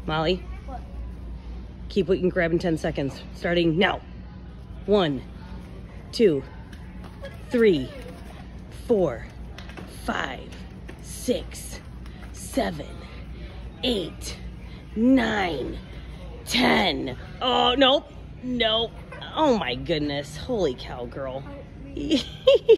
Molly, What? keep what you can grab in 10 seconds. Starting now. 1, 2, 3, 4, 5, 6, 7, 8, 9, 10. Oh, nope. Nope. Oh my goodness. Holy cow, girl.